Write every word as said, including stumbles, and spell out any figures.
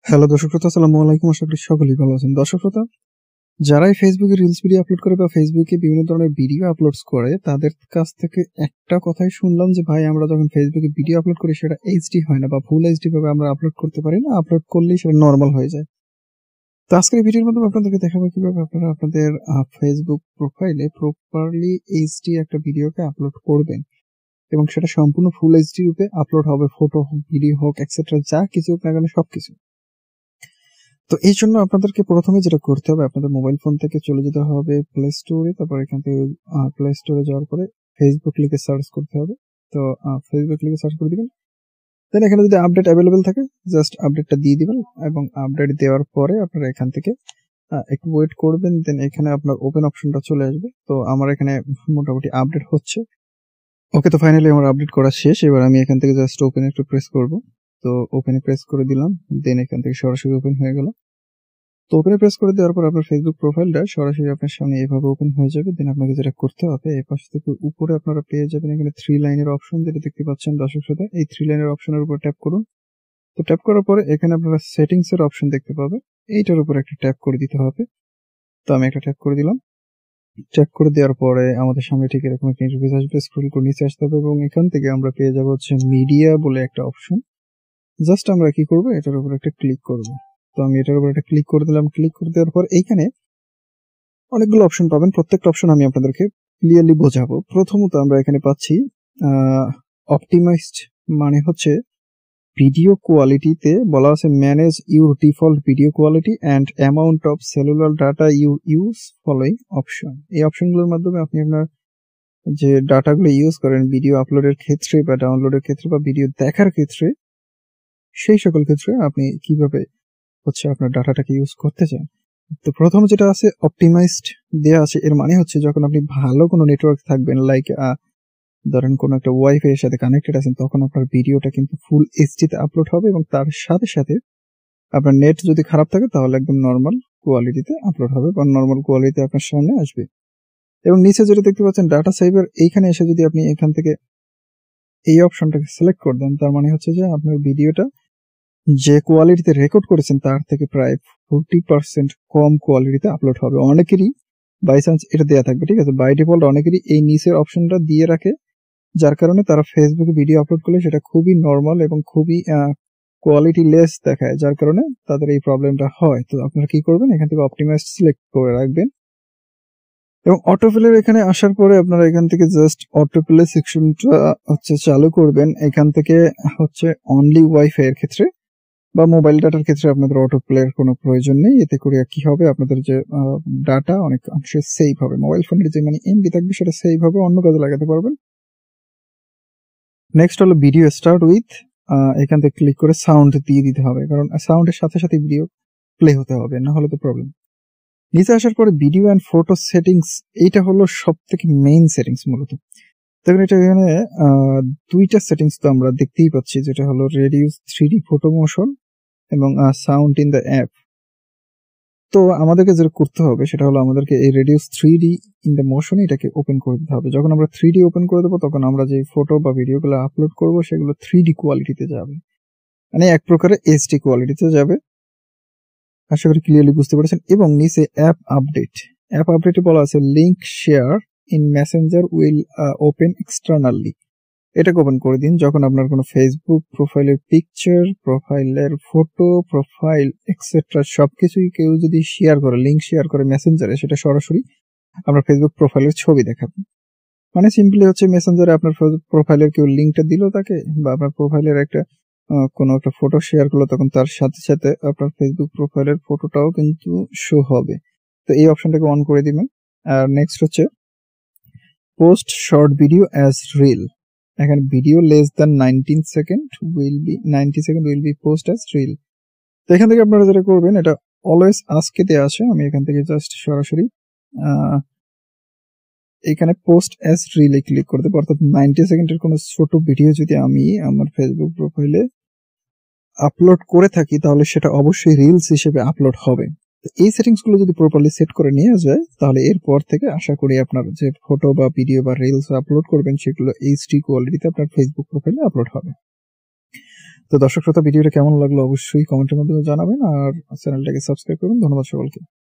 Hello দর্শক শ্রোতা, আসসালামু আলাইকুম। আশা করি সকলেই ভালো আছেন। দর্শক শ্রোতা, যারাই ফেসবুকে রিলস ভিডিও আপলোড করে বা ফেসবুকে বিভিন্ন ধরনের ভিডিও আপলোডস করে, তাদের কাছ থেকে একটা কথাই শুনলাম যে ভাই, আমরা যখন ফেসবুকে ভিডিও আপলোড করি সেটা এইচডি হয় না বা ফুল এইচডি ভাবে আমরা আপলোড করতে পারি না। আপলোড করলেই সেটা নর্মাল হয়ে যায়। তো আজকের এই ভিডিওর মাধ্যমে আপনাদেরকে দেখাবো কিভাবে আপনারা আপনাদের ফেসবুক প্রোফাইলে প্রপারলি এইচডি একটা ভিডিওকে আপলোড করবেন এবং সেটা সম্পূর্ণ ফুল এইচডি রূপে আপলোড হবে। ফটো হোক, ভিডিও হোক, এক্সেট্রা যা কিছু হোক না কেন সবকিছু। তো এই জন্য আপনাদেরকে প্রথমে যেটা করতে হবে, আপনাদের মোবাইল ফোন থেকে চলে যেতে হবে প্লে স্টোরে। তারপর এখান থেকে প্লে স্টোরে যাওয়ার পরে ফেসবুক লিখে সার্চ করতে হবে। তো ফেসবুক লিখে সার্চ করে দিবেন। দেন এখানে যদি আপডেট অ্যাভেলেবেল থাকে, জাস্ট আপডেটটা দিয়ে দিবেন এবং আপডেট দেওয়ার পরে আপনারা এখান থেকে একটু ওয়েট করবেন। দেন এখানে আপনার ওপেন অপশনটা চলে আসবে। তো আমার এখানে মোটামুটি আপডেট হচ্ছে। ওকে, তো ফাইনালি আমার আপডেট করা শেষ। এবার আমি এখান থেকে জাস্ট ওপেন একটু প্রেস করব। তো ওপেনে প্রেস করে দিলাম। দেন এখান থেকে সরাসরি ওপেন হয়ে গেল। তো ওপেনে প্রেস করে দেওয়ার পর আপনার ফেসবুক প্রোফাইলটা সরাসরি আপনার সামনে এভাবে ওপেন হয়ে যাবে। দেন আপনাকে যেটা করতে হবে, এই পাশ থেকে উপরে আপনারা পেয়ে যাবেন এখানে থ্রি লাইনের অপশন, যেটা দেখতে পাচ্ছেন দর্শক শ্রোতা। এই থ্রি লাইনের অপশনের উপর ট্যাপ করুন। তো ট্যাপ করার পরে এখানে আপনারা সেটিংস এর অপশন দেখতে পাবেন। এইটার উপর একটা ট্যাপ করে দিতে হবে। তো আমি একটা ট্যাপ করে দিলাম। ট্যাপ করে দেওয়ার পরে আমাদের সামনে ঠিক এরকম একটা ইন্টারফেস আসবে। স্ক্রল করে নিচে আসতে হবে এবং এখান থেকে আমরা পেয়ে যাব হচ্ছে মিডিয়া বলে একটা অপশন। জাস্ট আমরা কি করব, এটার উপর একটা ক্লিক করব। তো আমি এটার উপর একটা ক্লিক করে দিলাম। ক্লিক করে দেওয়ার পর এইখানে অনেকগুলো অপশন পাবেন। প্রত্যেকটা অপশন আমি আপনাদেরকে ক্লিয়ারলি বোঝাবো। প্রথমত আমরা এখানে পাচ্ছি অপটিমাইজড, মানে হচ্ছে ভিডিও কোয়ালিটিতে বলা আছে manage your default video quality and amount of cellular data you use following option. এই অপশনগুলোর মাধ্যমে আপনি আপনার যে ডাটাগুলো ইউজ করেন ভিডিও আপলোডের ক্ষেত্রে বা ডাউনলোডের ক্ষেত্রে বা ভিডিও দেখার ক্ষেত্রে, সেই সকল ক্ষেত্রে আপনি কিভাবে হচ্ছে আপনার ডাটাটাকে ইউজ করতে চান। তো প্রথম যেটা আছে অপটিমাইজড দেয়া আছে, এর মানে হচ্ছে যখন আপনি ভালো কোনো নেটওয়ার্ক থাকবেন, লাইক ধরেন কোনো একটা ওয়াইফাই এর সাথে কানেক্টেড আছেন, তখন আপনার ভিডিওটা কিন্তু ফুল এইচডি তে আপলোড হবে এবং তার সাথে সাথে আপনার নেট যদি খারাপ থাকে তাহলে একদম নর্মাল কোয়ালিটিতে আপলোড হবে বা নর্মাল কোয়ালিটিতে আপনার সামনে আসবে। এবং নিচে যেটা দেখতে পাচ্ছেন ডাটা সেভার, এইখানে এসে যদি আপনি এখান থেকে এই অপশনটাকে সিলেক্ট করে দেন, তার মানে হচ্ছে যে আপনার ভিডিওটা যে কোয়ালিটিতে রেকর্ড করেছেন তার থেকে প্রায় ফোরটি পার্সেন্ট কম কোয়ালিটিতে আপলোড হবে। অনেকেরই বাই চান্স এটা দেওয়া থাকবে, ঠিক আছে, বাই ডিফল্ট অনেকেরই এই নিচের অপশনটা দিয়ে রাখে, যার কারণে তারা ফেসবুকে ভিডিও আপলোড করলে সেটা খুবই নর্মাল এবং খুবই কোয়ালিটি লেস দেখায়, যার কারণে তাদের এই প্রবলেমটা হয়। তো আপনারা কি করবেন, এখান থেকে অপটিমাইজ সিলেক্ট করে রাখবেন এবং অটোপ্লের এখানে আসার পরে আপনারা এখান থেকে জাস্ট অটোপ্লে সেকশনটা হচ্ছে চালু করবেন। এখান থেকে হচ্ছে অনলি ওয়াইফাই এর ক্ষেত্রে বা মোবাইল ডাটার ক্ষেত্রে আপনাদের অটো প্লের কোনো প্রয়োজন নেই। এতে করে কি হবে, আপনাদের যে ডাটা অনেক অংশে সেভ হবে। মোবাইল ফোনের যে মানে এমবি থাকবে সেটা সেভ হবে, অন্য কাজে লাগাতে পারবেন। নেক্সট হলো ভিডিও স্টার্ট উইথ, এখান থেকে ক্লিক করে সাউন্ড দিয়ে দিতে হবে, কারণ সাউন্ডের সাথে সাথে ভিডিও প্লে হতে হবে, না হলে তো প্রবলেম। নিচে আসার পরে ভিডিও অ্যান্ড ফটো সেটিংস, এইটা হলো সব থেকে মেইন সেটিংস মূলত। দেখুন এটা এখানে দুইটা সেটিংস তো আমরা দেখতেই পাচ্ছি, যেটা হলো reduce three D photo motion এবং সাউন্ড ইন দ্য অ্যাপ। তো আমাদেরকে যেটা করতে হবে সেটা হলো আমাদেরকে এই reduce three D in the motion এটাকে ওপেন করে দিতে হবে। যখন আমরা থ্রি ডি ওপেন করে দেবো তখন আমরা যে ফটো বা ভিডিওগুলো আপলোড করব সেগুলো থ্রি ডি কোয়ালিটিতে যাবে, মানে এক প্রকারে এইচডি কোয়ালিটিতে যাবে। আশা করি ক্লিয়ারলি বুঝতে পেরেছেন। এবং নিচে অ্যাপ আপডেট, অ্যাপ আপডেটে বলা আছে link share in Messenger will open externally. এটাকে ওপেন করে দিন যখন আপনার কোনো ফেসবুক প্রোফাইলের পিকচার, প্রোফাইলের ফটো, প্রোফাইল এক্সেট্রা সবকিছুই কেউ যদি শেয়ার করে, লিঙ্ক শেয়ার করে মেসেঞ্জারে, সেটা সরাসরি আপনার ফেসবুক প্রোফাইলের ছবি দেখাবে। মানে সিম্পলি হচ্ছে মেসেঞ্জারে আপনার প্রোফাইলের কেউ লিঙ্কটা দিল তাকে, বা আপনার প্রোফাইলের একটা কোনো একটা ফটো শেয়ার করলো, তখন তার সাথে সাথে আপনার ফেসবুক প্রোফাইলের ফটোটাও কিন্তু শো হবে। তো এই অপশনটাকে অন করে দিবেন। আর নেক্সট হচ্ছে post short video as reel. এখানে video less than nineteen second will be ninety second will be post as reel. তো এখান থেকে আপনারা যেটা করবেন, এটা অলওয়েজ আজকে দেওয়া আছে, আমি এখান থেকে জাস্ট সরাসরি এখানে পোস্ট অ্যাজ রিলে ক্লিক করে দেবো। অর্থাৎ নাইনটি সেকেন্ডের কোনো ছোট ভিডিও যদি আমি আমার ফেসবুক প্রোফাইলে আপলোড করে থাকি তাহলে সেটা অবশ্যই রিলস হিসেবে আপলোড হবে। এই সেটিংস গুলো যদি প্রপারলি সেট করে নেওয়া যায় তাহলে এরপর থেকে আশা করি আপনার যে ফটো বা ভিডিও বা রিলস আপলোড করবেন সেগুলো এইচডি কোয়ালিটিতে আপনার ফেসবুক প্রোফাইলে আপলোড হবে। তো দর্শক শ্রোতা, ভিডিওটা কেমন লাগলো অবশ্যই কমেন্টের মাধ্যমে জানাবেন আর চ্যানেলটাকে সাবস্ক্রাইব করুন। ধন্যবাদ সকলকে।